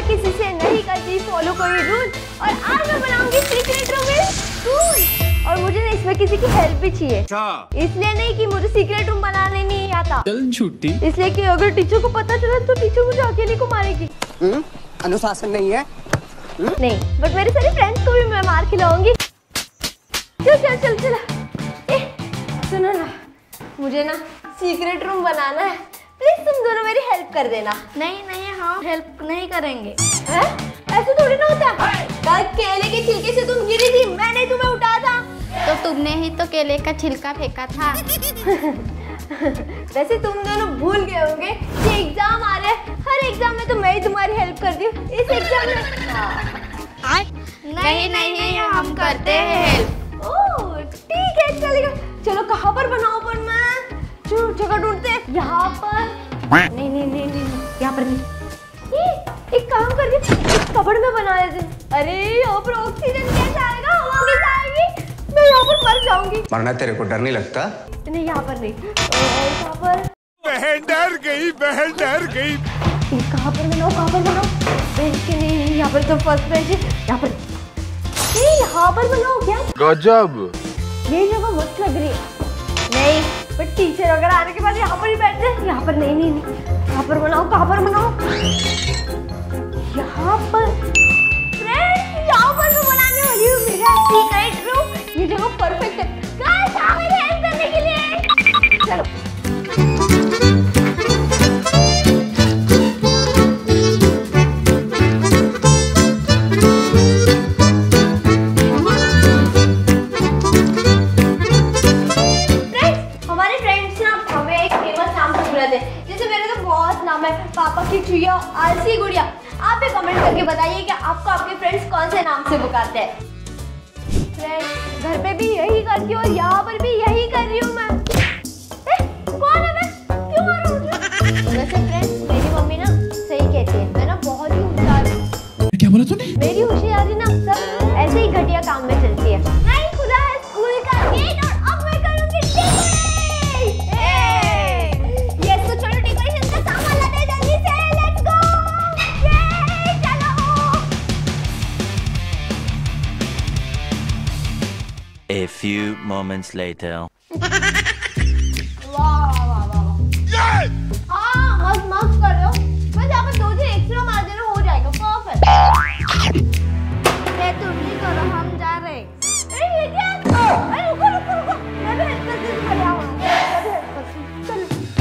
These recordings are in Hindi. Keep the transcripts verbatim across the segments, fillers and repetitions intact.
किसी से नहीं करती फॉलो कोई रूल, और आज मैं बनाऊंगी सीक्रेट रूम इन स्कूल। और मुझे ना इसमें किसी की हेल्प भी चाहिए, इसलिए नहीं कि मुझे सीक्रेट रूम बनाने नहीं आता, चल छुट्टी, इसलिए कि अगर टीचर को पता चला तो टीचर मुझे अकेले को मारेगी। हम्म, अनुशासन नहीं है। हुँ? नहीं, बट मेरे सारे फ्रेंड्स को भी मैं मार खिलाऊंगी। चल चल चल चल। ए, सुनो ना, मुझे ना सीक्रेट रूम बनाना है, प्लीज तुम दोनों मेरी हेल्प कर देना। नहीं नहीं, हम हेल्प नहीं करेंगे। है? ऐसे थोड़ी ना होता। कल केले के छिलके से तुम गिरी थी, मैंने तुम्हें उठाया था। तो तुमने ही तो केले का छिलका फेंका था। वैसे तुम दोनों भूल गए होंगे कि एग्जाम आ रहे हैं, हर एग्जाम में तो मैं ही तुम्हारी हेल्प करती हूँ। इस एग्जाम में नहीं नहीं, हम करते हैं हेल्प। ओह ठीक है, चलेगा। चलो कहाँ पर बनाओ पर मैं चलो जगह ढूंढते हैं। यहाँ पर नहीं नहीं नहीं नहीं, यहाँ पर नहीं। ये एक काम कर दे, इस कबर्ड में बना देते। अरे यहाँ पर ऑक्सीजन कैसे आएगा, हवा कैसे आएगी, मैं यहाँ पर मर जाऊंगी। मरना तेरे को डर नहीं लगता? नहीं यहाँ पर नहीं, और यहाँ पर बहन डर गई, बहन डर गई। ये कहाँ पर बनाओ, कहाँ पर बनाओ? बेंच के नहीं, यहाँ पर तो फर्स्ट बेंच है। यहाँ पर ये यहाँ पर बनाओ क्या? गजब, ये जगह मस्त लग रही है। नहीं बट टीचर अगर आने के बाद यहाँ पर ही बैठते हैं। यहाँ पर नहीं नहीं नहीं, यहाँ पर बनाओ। कहाँ पर बनाओ? यहाँ पर फ्रेंड्स, यहाँ पर मैं बनाने वाली हूँ मेरा सीक्रेट रूम। ये जगह परफेक्ट है। गाइस आओ मेरी हेल्प करने के लिए, चलो। पापा की चुईया, आलसी गुड़िया। आप भी कमेंट करके बताइए कि आपको आपके फ्रेंड्स कौन से नाम से पुकारते हैं। फ्रेंड्स घर पे भी यही करती हूँ और यहाँ पर भी यही कर रही हूँ मैं। ए, कौन है मैं? क्यों आ रहा हूँ? वैसे फ्रेंड्स मेरी मम्मी ना सही कहती है, मैं ना बहुत ही होशियार हूँ। क्या बोला तूने? मेरी होशियारी ना सब ऐसे ही घटिया काम में चलती है। नहीं खुला है स्कूल का गेट और अब मैं करूँगी डेकोरेट। यस तो चलो डेकोरेशन का सामान लाते हैं जल्दी से, लेट्स गो। ये चलो। A few moments later. वाह वाह वाह वाह। हाँ मस्त मस्त कर रहे हो। बस यहाँ पर दो तीन एक्स्ट्रा मार देना हो जाएगा, परफेक्ट। ये तुम ही करो, हम जा रहे। अरे ये क्या? अरे रुको रुको रुको, मैं भी हेल्प करती हूँ। खड़े आओ, मैं भी हेल्प करती हूँ। चलो।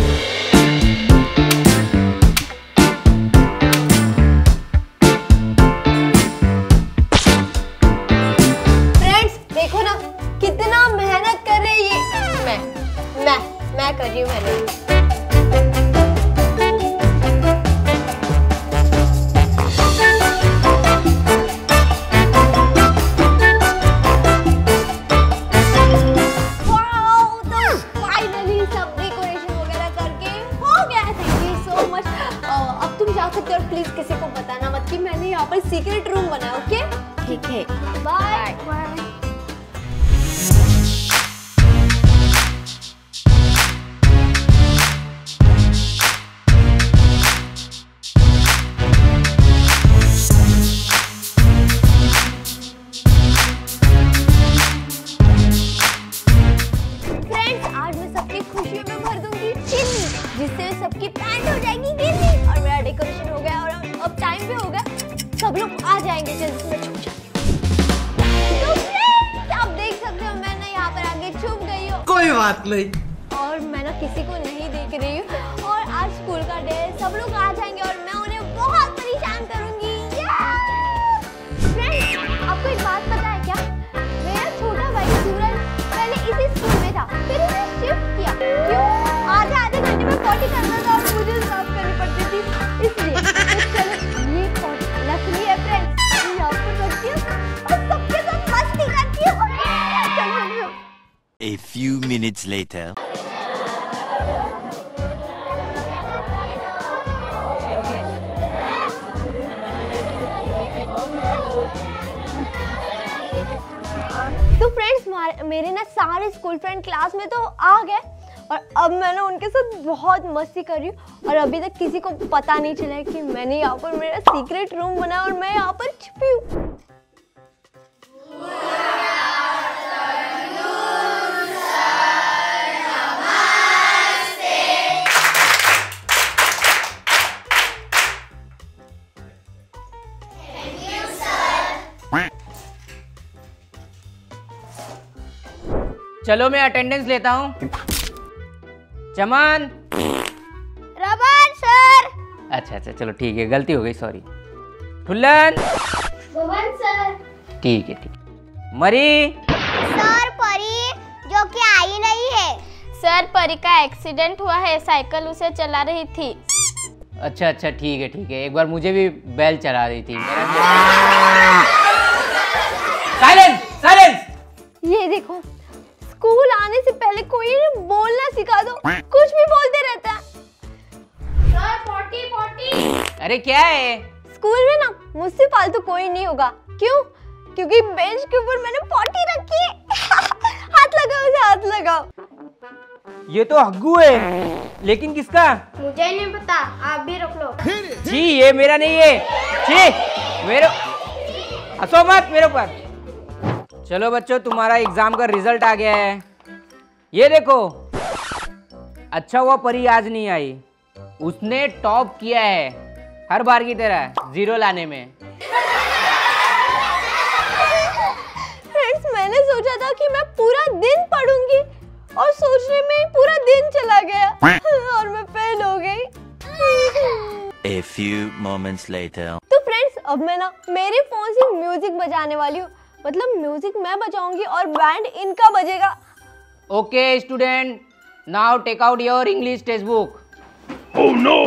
फ्रेंड्स देखो ना कितना मेहनत कर रही है ये। मैं मैं मैं कर रही हूँ मेहनत। प्लीज किसी को बताना मत कि मैंने यहाँ पर सीक्रेट रूम बनाया, ओके? ठीक है, बाय बाय। फ्रेंड्स आज मैं सबकी खुशियों में भर दूंगी चिन्नी, जिससे सबकी पैंट हो जाएगी गीली और मेरा डेकोरेशन हो गया और अब टाइम भी हो गया, सब लोग आ जाएंगे। जल्दी से मैं छुप जाती हूँ। तो फ्रेंड्स आप देख सकते हो मैं ना यहाँ पर आगे छुप गई हूँ। कोई बात नहीं। और मैं ना किसी को नहीं देख रही हूँ और आज स्कूल का डे है, सब लोग आ जाएंगे और मैं उन्हें बहुत परेशान करूंगी। फ्रेंड्स आपको एक बात पता है क्या? मेरा छोटा भाई सूरज पहले इसी स्कूल में था, फिर उसे शिफ्ट किया। क्यों? आधे आधे घंटे में पॉटी करना था और मुझे साफ करनी पड़ती थी, इसलिए। तो चलो ये पॉटी नकली है फ्रेंड्स, यहाँ पर रखती हूँ और सबके साथ मस्ती करती हूँ। चलो A few minutes later. तो फ्रेंड्स मेरे ना सारे स्कूल फ्रेंड क्लास में तो आ गए और अब मैं ना उनके साथ बहुत मस्ती कर रही हूँ और अभी तक किसी को पता नहीं चला है कि मैंने यहाँ पर मेरा सीक्रेट रूम बनाया और मैं यहाँ पर छिपी हूँ। चलो मैं अटेंडेंस लेता हूँ। चमन। रबान सर। अच्छा अच्छा चलो ठीक है, गलती हो गई, सॉरी। फुल्लन। भवन सर। ठीक है ठीक। मरी। सर परी जो कि आई नहीं है। सर परी का एक्सीडेंट हुआ है, साइकिल उसे चला रही थी। अच्छा अच्छा ठीक है ठीक है, एक बार मुझे भी बैल चला रही थी। Silence silence. ये देखो, स्कूल आने से पहले कोई बोलना सिखा दो, कुछ भी बोलते रहता है। Sir potty potty. अरे क्या है? स्कूल में ना मुझसे फालतू कोई नहीं होगा। क्यों? क्योंकि बेंच के ऊपर मैंने पॉटी रखी है। हाथ लगाओ उसे, हाथ लगाओ। ये तो हग्गू है, लेकिन किसका? मुझे नहीं पता, आप भी रख लो। जी ये मेरा नहीं है। जी मेरे हंसो मत मेरे ऊपर। चलो बच्चों, तुम्हारा एग्जाम का रिजल्ट आ गया है। ये देखो, अच्छा हुआ परी आज नहीं आई, उसने टॉप किया है हर बार की तरह जीरो लाने में। फ्रेंड्स, मैंने सोचा था कि मैं पूरा दिन पढ़ूंगी और सोचने में ही पूरा दिन चला गया और मैं फेल हो गई। A few moments later. तो फ्रेंड्स, अब मैं ना मेरे फोन से म्यूजिक बजाने वाली हूँ। मतलब म्यूजिक मैं बजाऊंगी और बैंड इनका बजेगा। Okay student, now take out your English textbook. Oh no!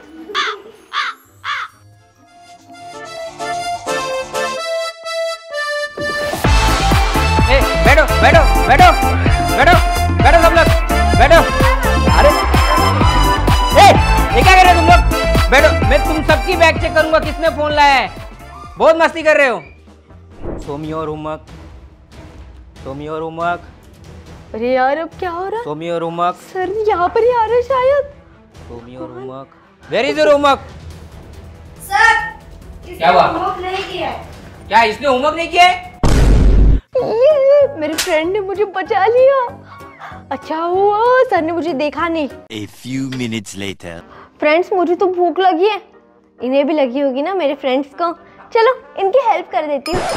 ए, बैठो बैठो बैठो बैठो बैठो सब लोग बैठो। अरे ए, ये क्या कर रहे हो तुम लोग? बैठो, मैं तुम सबकी बैग चेक करूंगा किसने फोन लाया है। बहुत मस्ती कर रहे हो। Show me your homework. Show me your homework. अरे यार, अब क्या हो रहा है? Show me your homework. Sir यहाँ पर ही आ रहा है शायद। Show me your homework. Where is your homework? Sir क्या हुआ? होमवर्क नहीं किया। क्या इसने होमवर्क नहीं किया है? ये मेरे फ्रेंड ने मुझे बचा लिया। अच्छा हुआ सर ने मुझे देखा नहीं। A few minutes later. Friends, मुझे तो भूख लगी है, इन्हें भी लगी होगी ना, मेरे फ्रेंड्स को। चलो इनकी हेल्प कर देती हूँ।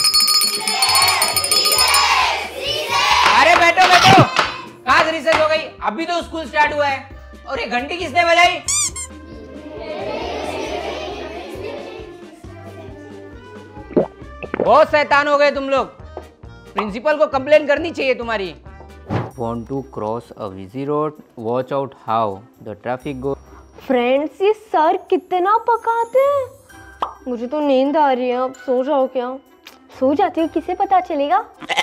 अरे बैठो बैठो, कहाँ से रिसेस हो गई? अभी तो स्कूल स्टार्ट हुआ है। और ये घंटी किसने बजाई? बहुत शैतान हो गए तुम लोग, प्रिंसिपल को कंप्लेन करनी चाहिए तुम्हारी। Want to cross a busy road, watch out how the traffic goes. Friends, ये सर कितना पकाते हैं। मुझे तो नींद आ रही है, अब सो जाओ क्या? सो जाती हूँ, किसे पता चलेगा?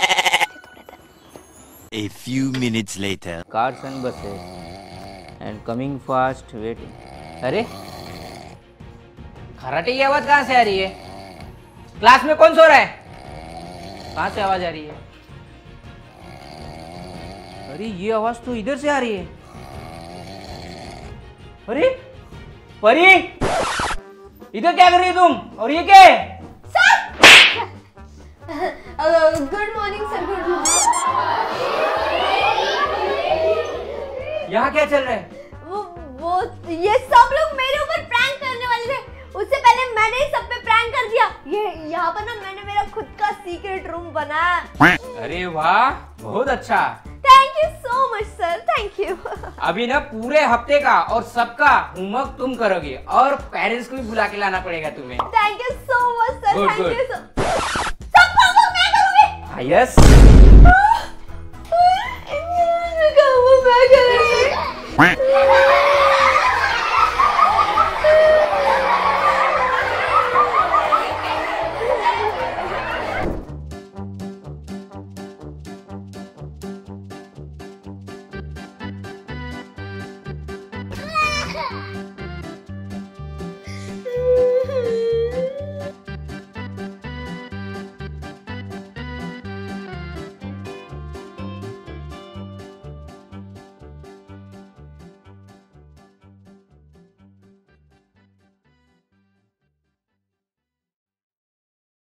A few minutes later. Cars and buses and coming fast waiting. अरे खराटे की आवाज कहाँ से आ रही है? क्लास में कौन सो रहा है? कहाँ से आवाज आ रही है? अरे ये आवाज तो इधर से आ रही है। अरे परी, इधर क्या कर रही है तुम? और ये क्या है? Good morning sir, good morning. यहाँ क्या चल रहा है? वो वो ये सब लोग मेरे ऊपर प्रैंक करने वाले थे, उससे पहले मैंने ही सब पे प्रैंक कर दिया। ये यहाँ पर ना मैंने मेरा खुद का सीक्रेट रूम बनाया। अरे वाह, बहुत अच्छा। Thank you so much sir, thank you. अभी ना पूरे हफ्ते का और सबका होमवर्क तुम करोगे और पेरेंट्स को भी बुला के लाना पड़ेगा तुम्हें। Thank you so much sir, Good, thank good. You so. सब होमवर्क मैं करूंगी। हाँ यस। मैं करूंगी।